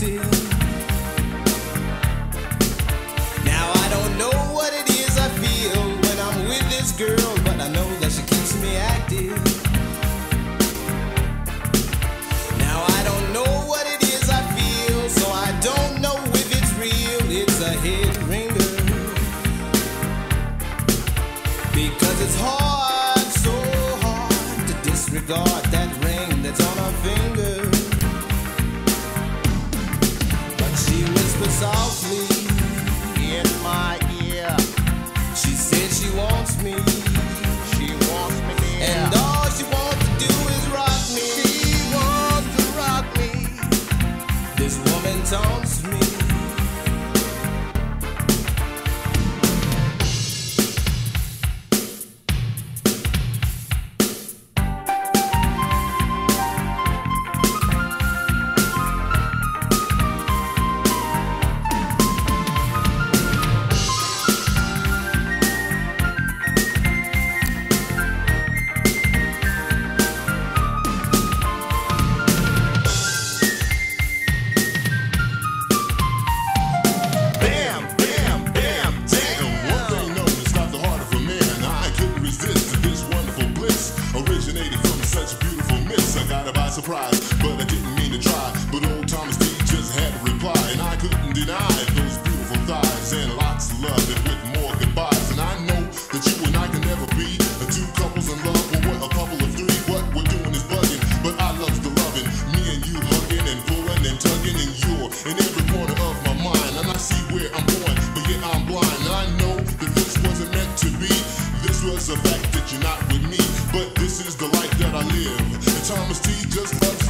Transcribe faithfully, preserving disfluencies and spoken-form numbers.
active. Now I don't know what it is I feel when I'm with this girl, but I know that she keeps me active. Now I don't know what it is I feel, so I don't know if it's real. It's a head ringer, because it's hard, so hard to disregard that ring that's on her finger. But she whispered softly in my ear. She said she wants me. She wants me near. And all she wants to do is rock me. She wants to rock me. This woman taunts me. Surprise, but I didn't mean to try. But old Thomas D just had to reply, and I couldn't deny those beautiful thighs and lots of love and with more goodbyes. And I know that you and I can never be the two couples in love, or what, a couple of three. What we're doing is bugging, but I love the loving. Me and you hugging and pulling and tugging, and you're in every corner of my mind. And I see where I'm going, but yet I'm blind. And I know that this wasn't meant to be. This was a fact that you're not with me, but this is the life that I live. And Thomas T just loves